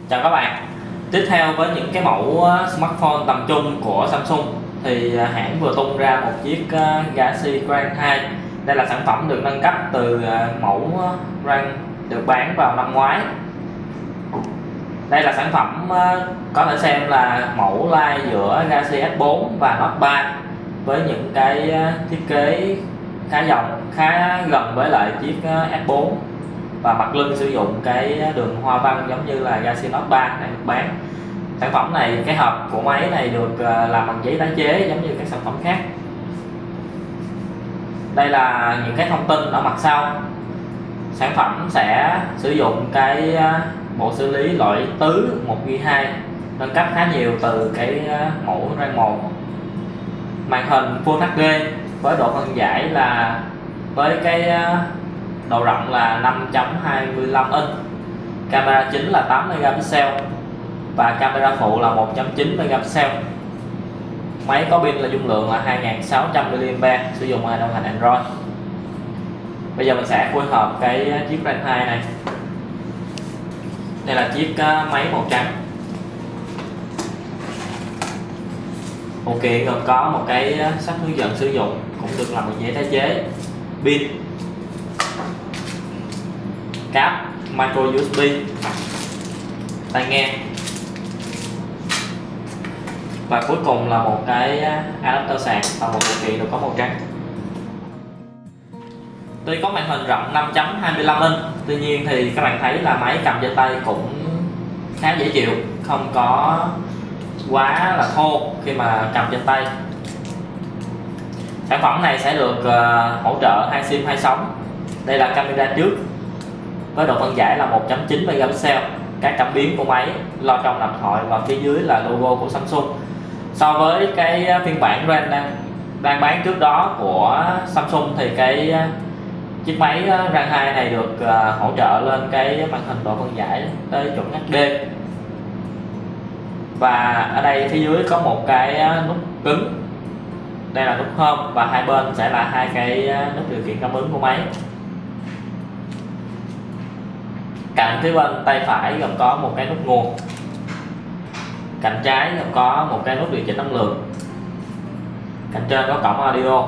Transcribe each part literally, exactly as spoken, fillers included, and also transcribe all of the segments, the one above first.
Chào các bạn. Tiếp theo với những cái mẫu smartphone tầm trung của Samsung thì hãng vừa tung ra một chiếc Galaxy Grand hai. Đây là sản phẩm được nâng cấp từ mẫu Grand được bán vào năm ngoái. Đây là sản phẩm có thể xem là mẫu lai giữa Galaxy S bốn và Note ba với những cái thiết kế khá dòng, khá gần với lại chiếc S bốn, và mặt lưng sử dụng cái đường hoa văn giống như là Galaxy Note ba này được bán. Sản phẩm này, cái hộp của máy này được làm bằng giấy tái chế giống như các sản phẩm khác. Đây là những cái thông tin ở mặt sau. Sản phẩm sẽ sử dụng cái bộ xử lý loại tứ một gi ga bai, nâng cấp khá nhiều từ cái mẫu Grand một. Màn hình Full hát đê với độ phân giải là với cái độ rộng là năm chấm hai mươi lăm inch. Camera chính là tám megapixel và camera phụ là một chấm chín megapixel. Máy có pin là dung lượng là hai nghìn sáu trăm mi li am pe, sử dụng đồng hành Android. Bây giờ mình sẽ phối hợp cái chiếc Grand hai này. Đây là chiếc máy màu trắng. Phụ kiện gồm có một cái sách hướng dẫn sử dụng cũng được làm bằng giấy tái chế, pin, cáp micro u ét bê, tai nghe, và cuối cùng là một cái adapter sạc. Và một phụ kiện được có màu trắng. Tuy có màn hình rộng năm chấm hai mươi lăm inch, tuy nhiên thì các bạn thấy là máy cầm trên tay cũng khá dễ chịu, không có quá là thô khi mà cầm trên tay. Sản phẩm này sẽ được uh, hỗ trợ hai sim hai sóng. Đây là camera trước với độ phân giải là một chấm chín megapixel, các cảm biến của máy, lo trong điện thoại, và phía dưới là logo của Samsung. So với cái phiên bản Grand đang, đang bán trước đó của Samsung thì cái chiếc máy Grand hai này được uh, hỗ trợ lên cái màn hình độ phân giải tới chuẩn hát đê. Và ở đây phía dưới có một cái nút cứng, đây là nút Home, và hai bên sẽ là hai cái nút điều khiển cảm ứng của máy. Cạnh phía bên tay phải gồm có một cái nút nguồn, cạnh trái gồm có một cái nút điều chỉnh năng lượng, cạnh trên có cổng audio,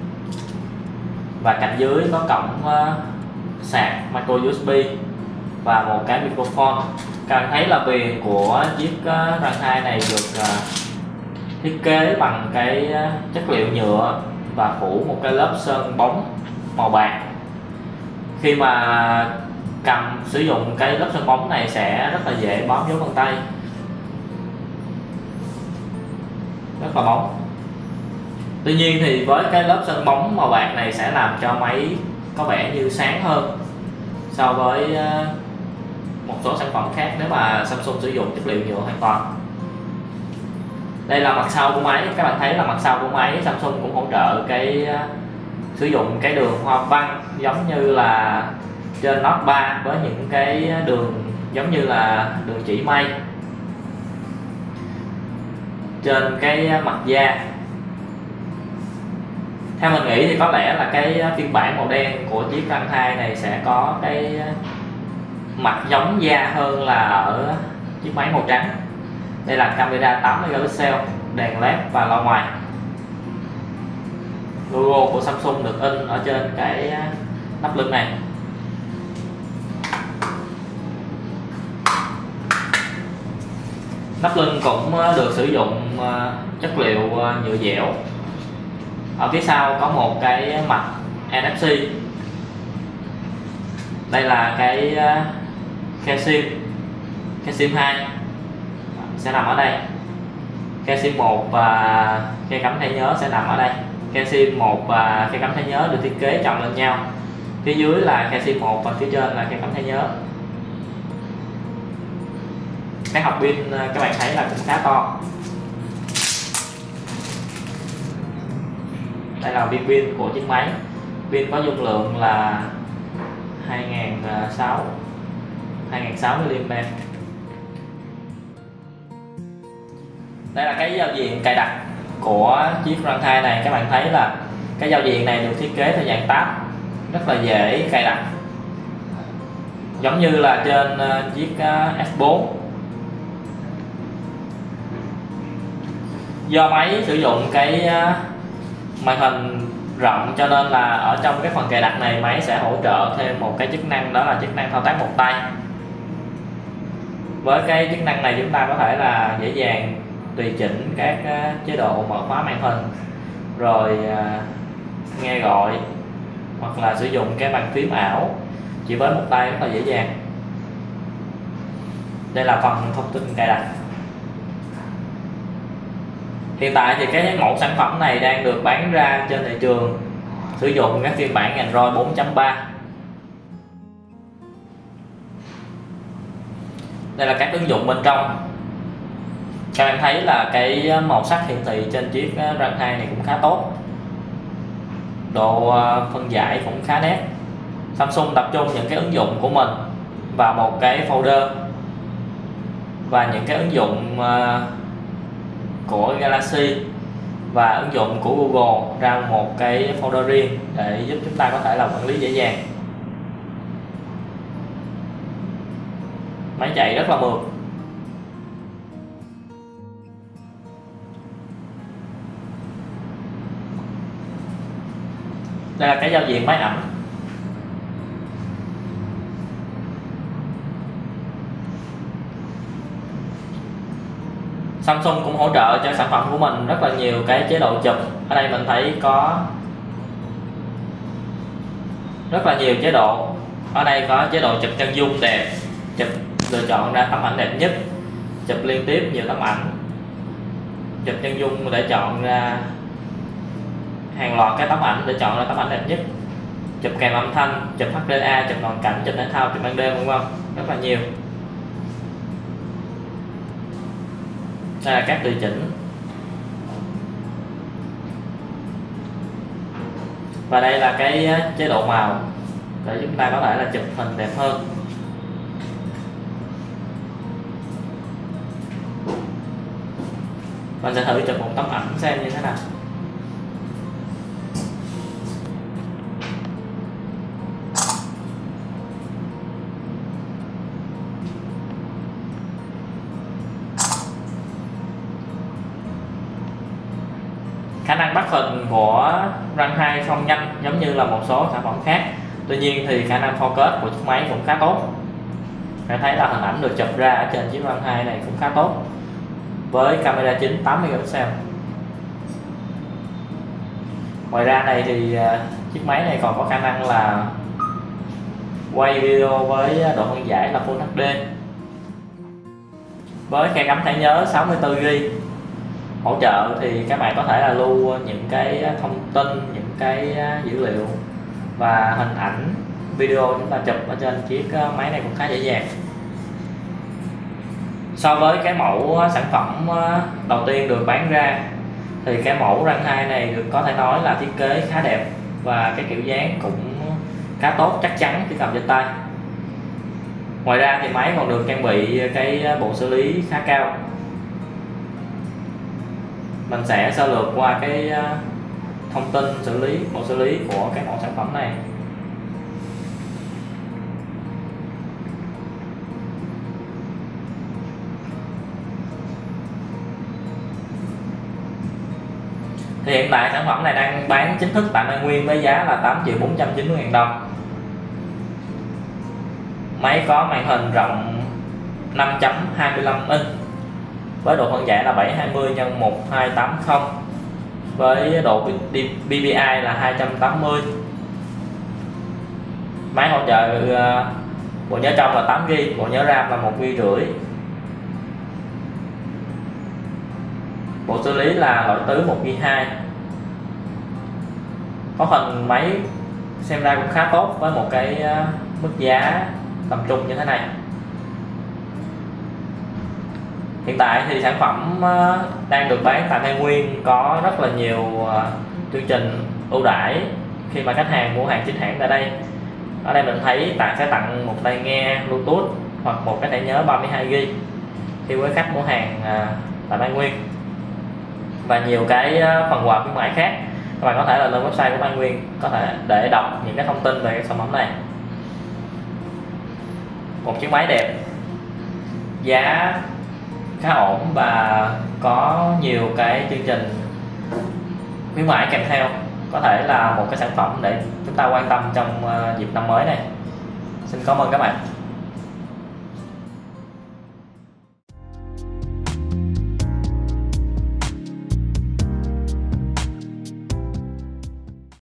và cạnh dưới có cổng sạc micro u ét bê và một cái microphone. Các bạn thấy là viền của chiếc Grand hai này được thiết kế bằng cái chất liệu nhựa và phủ một cái lớp sơn bóng màu bạc. Khi mà cầm sử dụng cái lớp sơn bóng này sẽ rất là dễ bám dấu vân tay, rất là bóng. Tuy nhiên thì với cái lớp sơn bóng màu bạc này sẽ làm cho máy có vẻ như sáng hơn so với một số sản phẩm khác nếu mà Samsung sử dụng chất liệu nhựa hoàn toàn. Đây là mặt sau của máy. Các bạn thấy là mặt sau của máy Samsung cũng hỗ trợ cái uh, sử dụng cái đường hoa văn giống như là trên Note ba, với những cái đường giống như là đường chỉ mây trên cái mặt da. Theo mình nghĩ thì có lẽ là cái phiên bản màu đen của chiếc Grand hai này sẽ có cái mặt giống da hơn là ở chiếc máy màu trắng. Đây là camera tám megapixel, đèn led và loa ngoài. Logo của Samsung được in ở trên cái nắp lưng này. Nắp lưng cũng được sử dụng chất liệu nhựa dẻo. Ở phía sau có một cái mặt en ép xê. Đây là cái khe sim, khe sim hai sẽ nằm ở đây. Khe sim một và khe cắm thẻ nhớ sẽ nằm ở đây. Khe sim một và khe cắm thẻ nhớ được thiết kế chồng lên nhau. Phía dưới là khe sim một và phía trên là khe cắm thẻ nhớ. Cái hộp pin các bạn thấy là cũng khá to. Đây là viên pin của chiếc máy. Pin có dung lượng là hai nghìn sáu trăm mi li am pe. Đây là cái giao diện cài đặt của chiếc Grand hai này. Các bạn thấy là cái giao diện này được thiết kế theo dạng tab, rất là dễ cài đặt, giống như là trên chiếc S bốn. Do máy sử dụng cái màn hình rộng cho nên là ở trong cái phần cài đặt này máy sẽ hỗ trợ thêm một cái chức năng, đó là chức năng thao tác một tay. Với cái chức năng này chúng ta có thể là dễ dàng tùy chỉnh các chế độ mở khóa màn hình, rồi nghe gọi hoặc là sử dụng cái bàn phím ảo chỉ với một tay rất là dễ dàng. Đây là phần thông tin cài đặt. Hiện tại thì cái mẫu sản phẩm này đang được bán ra trên thị trường sử dụng các phiên bản Android bốn chấm ba. Đây là các ứng dụng bên trong. Các bạn thấy là cái màu sắc hiển thị trên chiếc RAN hai này cũng khá tốt, độ phân giải cũng khá nét. Samsung tập trung những cái ứng dụng của mình vào một cái folder, và những cái ứng dụng của Galaxy và ứng dụng của Google ra một cái folder riêng để giúp chúng ta có thể là quản lý dễ dàng. Máy chạy rất là mượt. Đây là cái giao diện máy ảnh. Samsung cũng hỗ trợ cho sản phẩm của mình rất là nhiều cái chế độ chụp. Ở đây mình thấy có rất là nhiều chế độ. Ở đây có chế độ chụp chân dung đẹp, chụp lựa chọn ra tấm ảnh đẹp nhất, chụp liên tiếp nhiều tấm ảnh, chụp chân dung để chọn ra hàng loạt cái tấm ảnh để chọn ra tấm ảnh đẹp nhất, chụp kèm âm thanh, chụp hát đê a, chụp toàn cảnh, chụp thể thao, chụp ban đêm, vân vân, rất là nhiều. Đây là các tùy chỉnh. Và đây là cái chế độ màu để chúng ta có thể là chụp hình đẹp hơn. Mình sẽ thử chụp một tấm ảnh xem như thế nào. Khả năng bắt hình của RAN hai không nhanh giống như là một số sản phẩm khác. Tuy nhiên thì khả năng focus của chiếc máy cũng khá tốt. Bạn thấy là hình ảnh được chụp ra ở trên chiếc RAN hai này cũng khá tốt, với camera chính tám megapixel. Ngoài ra này thì chiếc máy này còn có khả năng là quay video với độ phân giải là Full hát đê. Với khe cắm thẻ nhớ sáu mươi tư gi ga bai hỗ trợ thì các bạn có thể là lưu những cái thông tin, những cái dữ liệu và hình ảnh, video chúng ta chụp ở trên chiếc máy này cũng khá dễ dàng. So với cái mẫu sản phẩm đầu tiên được bán ra thì cái mẫu RAN hai này được có thể nói là thiết kế khá đẹp và cái kiểu dáng cũng khá tốt, chắc chắn khi cầm trên tay. Ngoài ra thì máy còn được trang bị cái bộ xử lý khá cao. Mình sẽ sơ lược qua cái thông tin xử lý, bộ xử lý của cái mẫu sản phẩm này. Thì hiện tại sản phẩm này đang bán chính thức tại Mai Nguyên với giá là tám triệu bốn trăm chín mươi ngàn đồng. Máy có màn hình rộng năm chấm hai mươi lăm inch với độ phân giải là bảy trăm hai mươi nhân một nghìn hai trăm tám mươi, với độ pê pê i là hai trăm tám mươi. Máy hỗ trợ bộ nhớ trong là tám gi ga bai, bộ nhớ RAM là một gi ga bai rưỡi. Bộ xử lý là loại tứ một gi ga bai hai. Có hình máy xem ra cũng khá tốt với một cái mức giá tầm trung như thế này. Hiện tại thì sản phẩm đang được bán tại Mai Nguyên có rất là nhiều chương trình ưu đãi khi mà khách hàng mua hàng chính hãng tại đây. Ở đây mình thấy bạn sẽ tặng một tai nghe Bluetooth hoặc một cái thẻ nhớ ba mươi hai gi ga bai khi với khách mua hàng tại Mai Nguyên, và nhiều cái phần quà khuyến mãi khác. Các bạn có thể là lên website của Mai Nguyên có thể để đọc những cái thông tin về cái sản phẩm này. Một chiếc máy đẹp, giá khá ổn và có nhiều cái chương trình khuyến mãi kèm theo, có thể là một cái sản phẩm để chúng ta quan tâm trong dịp năm mới này. Xin cảm ơn các bạn.